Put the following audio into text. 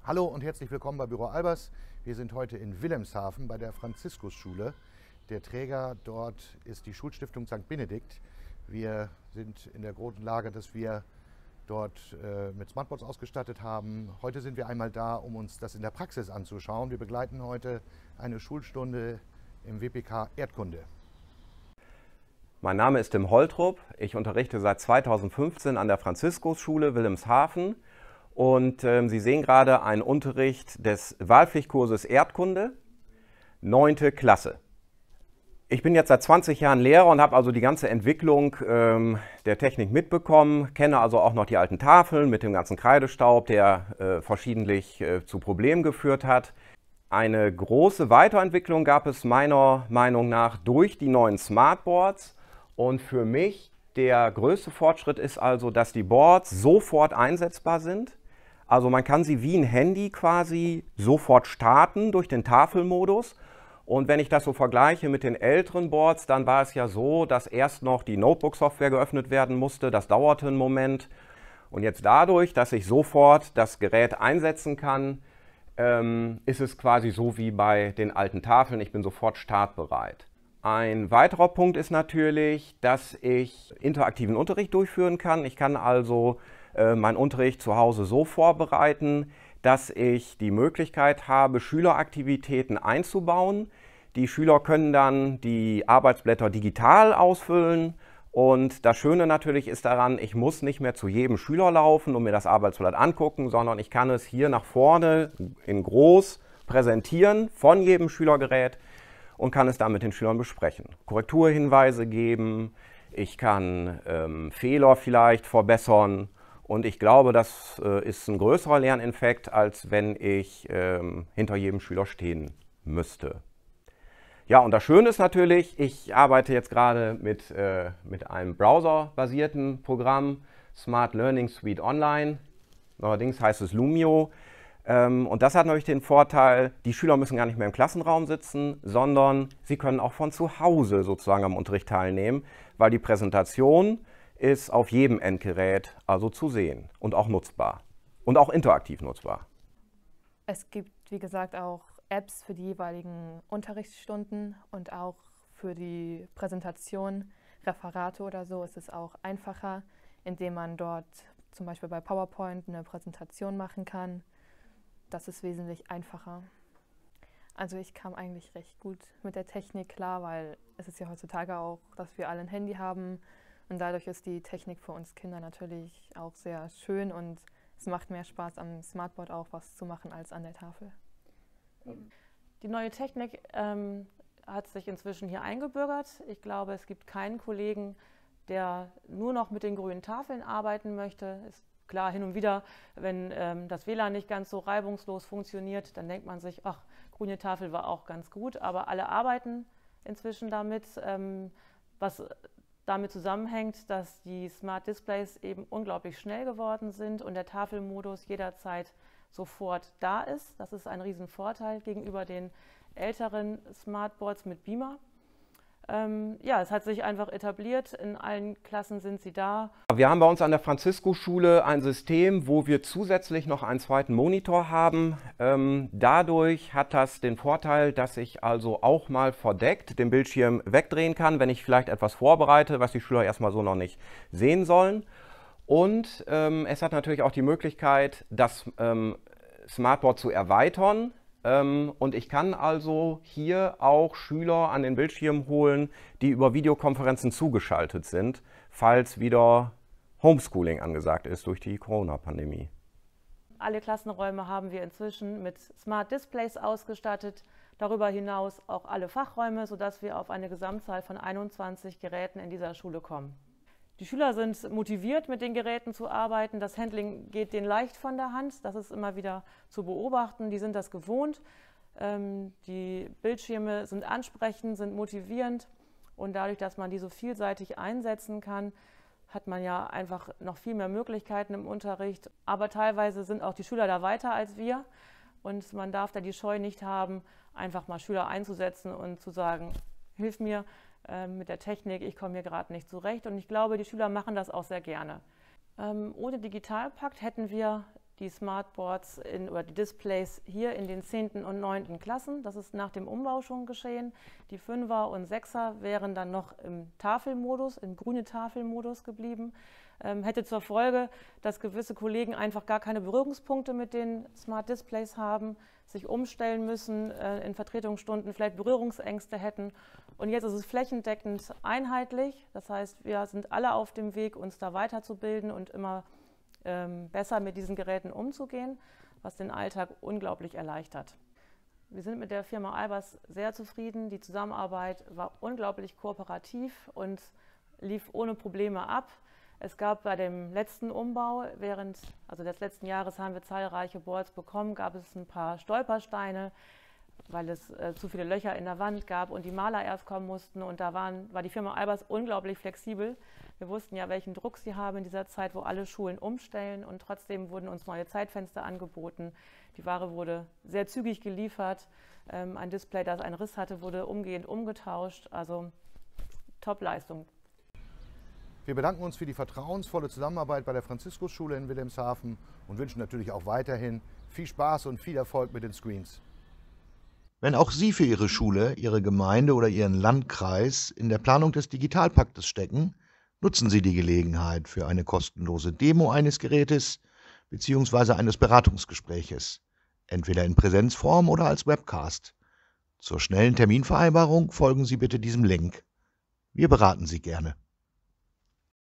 Hallo und herzlich willkommen bei Büro Albers. Wir sind heute in Wilhelmshaven bei der Franziskusschule. Der Träger dort ist die Schulstiftung St. Benedikt. Wir sind in der großen Lage, dass wir dort mit Smartboards ausgestattet haben. Heute sind wir einmal da, um uns das in der Praxis anzuschauen. Wir begleiten heute eine Schulstunde im WPK Erdkunde. Mein Name ist Tim Holtrup. Ich unterrichte seit 2015 an der Franziskusschule Wilhelmshaven. Und Sie sehen gerade einen Unterricht des Wahlpflichtkurses Erdkunde, 9. Klasse. Ich bin jetzt seit 20 Jahren Lehrer und habe also die ganze Entwicklung der Technik mitbekommen, kenne also auch noch die alten Tafeln mit dem ganzen Kreidestaub, der verschiedentlich zu Problemen geführt hat. Eine große Weiterentwicklung gab es meiner Meinung nach durch die neuen Smartboards. Und für mich der größte Fortschritt ist also, dass die Boards sofort einsetzbar sind. Also man kann sie wie ein Handy quasi sofort starten durch den Tafelmodus. Und wenn ich das so vergleiche mit den älteren Boards, dann war es ja so, dass erst noch die Notebook-Software geöffnet werden musste. Das dauerte einen Moment. Und jetzt dadurch, dass ich sofort das Gerät einsetzen kann, ist es quasi so wie bei den alten Tafeln. Ich bin sofort startbereit. Ein weiterer Punkt ist natürlich, dass ich interaktiven Unterricht durchführen kann. Ich kann also meinen Unterricht zu Hause so vorbereiten, dass ich die Möglichkeit habe, Schüleraktivitäten einzubauen. Die Schüler können dann die Arbeitsblätter digital ausfüllen. Und das Schöne natürlich ist daran, ich muss nicht mehr zu jedem Schüler laufen und mir das Arbeitsblatt angucken, sondern ich kann es hier nach vorne in groß präsentieren von jedem Schülergerät und kann es dann mit den Schülern besprechen. Korrekturhinweise geben, ich kann Fehler vielleicht verbessern. Und ich glaube, das ist ein größerer Lerneffekt, als wenn ich hinter jedem Schüler stehen müsste. Ja, und das Schöne ist natürlich, ich arbeite jetzt gerade mit einem browserbasierten Programm, Smart Learning Suite Online. Allerdings heißt es Lumio. Und das hat natürlich den Vorteil, die Schüler müssen gar nicht mehr im Klassenraum sitzen, sondern sie können auch von zu Hause sozusagen am Unterricht teilnehmen, weil die Präsentation ist auf jedem Endgerät also zu sehen und auch nutzbar und auch interaktiv nutzbar. Es gibt, wie gesagt, auch Apps für die jeweiligen Unterrichtsstunden und auch für die Präsentation, Referate oder so ist es auch einfacher, indem man dort zum Beispiel bei PowerPoint eine Präsentation machen kann. Das ist wesentlich einfacher. Also ich kam eigentlich recht gut mit der Technik klar, weil es ist ja heutzutage auch, dass wir alle ein Handy haben. Und dadurch ist die Technik für uns Kinder natürlich auch sehr schön und es macht mehr Spaß, am Smartboard auch was zu machen als an der Tafel. Die neue Technik hat sich inzwischen hier eingebürgert. Ich glaube, es gibt keinen Kollegen, der nur noch mit den grünen Tafeln arbeiten möchte. Ist klar, hin und wieder, wenn das WLAN nicht ganz so reibungslos funktioniert, dann denkt man sich, ach, grüne Tafel war auch ganz gut, aber alle arbeiten inzwischen damit, was damit zusammenhängt, dass die Smart Displays eben unglaublich schnell geworden sind und der Tafelmodus jederzeit sofort da ist. Das ist ein Riesenvorteil gegenüber den älteren Smartboards mit Beamer. Ja, es hat sich einfach etabliert, in allen Klassen sind sie da. Wir haben bei uns an der Franziskusschule ein System, wo wir zusätzlich noch einen zweiten Monitor haben. Dadurch hat das den Vorteil, dass ich also auch mal verdeckt den Bildschirm wegdrehen kann, wenn ich vielleicht etwas vorbereite, was die Schüler erstmal so noch nicht sehen sollen. Und es hat natürlich auch die Möglichkeit, das Smartboard zu erweitern. Und ich kann also hier auch Schüler an den Bildschirm holen, die über Videokonferenzen zugeschaltet sind, falls wieder Homeschooling angesagt ist durch die Corona-Pandemie. Alle Klassenräume haben wir inzwischen mit Smart Displays ausgestattet. Darüber hinaus auch alle Fachräume, sodass wir auf eine Gesamtzahl von 21 Geräten in dieser Schule kommen. Die Schüler sind motiviert, mit den Geräten zu arbeiten. Das Handling geht denen leicht von der Hand. Das ist immer wieder zu beobachten. Die sind das gewohnt. Die Bildschirme sind ansprechend, sind motivierend. Und dadurch, dass man die so vielseitig einsetzen kann, hat man ja einfach noch viel mehr Möglichkeiten im Unterricht. Aber teilweise sind auch die Schüler da weiter als wir. Und man darf da die Scheu nicht haben, einfach mal Schüler einzusetzen und zu sagen, hilf mir mit der Technik, ich komme hier gerade nicht zurecht. Und ich glaube, die Schüler machen das auch sehr gerne. Ohne Digitalpakt hätten wir die Smartboards oder die Displays hier in den 10. und 9. Klassen. Das ist nach dem Umbau schon geschehen. Die 5er und 6er wären dann noch im Tafelmodus, im grünen Tafelmodus geblieben. Hätte zur Folge, dass gewisse Kollegen einfach gar keine Berührungspunkte mit den Smart Displays haben, sich umstellen müssen, in Vertretungsstunden vielleicht Berührungsängste hätten. Und jetzt ist es flächendeckend einheitlich. Das heißt, wir sind alle auf dem Weg, uns da weiterzubilden und immer besser mit diesen Geräten umzugehen, was den Alltag unglaublich erleichtert. Wir sind mit der Firma Albers sehr zufrieden. Die Zusammenarbeit war unglaublich kooperativ und lief ohne Probleme ab. Es gab bei dem letzten Umbau, während des letzten Jahres haben wir zahlreiche Boards bekommen, gab es ein paar Stolpersteine, weil es zu viele Löcher in der Wand gab und die Maler erst kommen mussten. Und da war die Firma Albers unglaublich flexibel. Wir wussten ja, welchen Druck sie haben in dieser Zeit, wo alle Schulen umstellen, und trotzdem wurden uns neue Zeitfenster angeboten. Die Ware wurde sehr zügig geliefert. Ein Display, das einen Riss hatte, wurde umgehend umgetauscht. Also Top-Leistung. Wir bedanken uns für die vertrauensvolle Zusammenarbeit bei der Franziskusschule in Wilhelmshaven und wünschen natürlich auch weiterhin viel Spaß und viel Erfolg mit den Screens. Wenn auch Sie für Ihre Schule, Ihre Gemeinde oder Ihren Landkreis in der Planung des Digitalpaktes stecken, nutzen Sie die Gelegenheit für eine kostenlose Demo eines Gerätes bzw. eines Beratungsgespräches, entweder in Präsenzform oder als Webcast. Zur schnellen Terminvereinbarung folgen Sie bitte diesem Link. Wir beraten Sie gerne.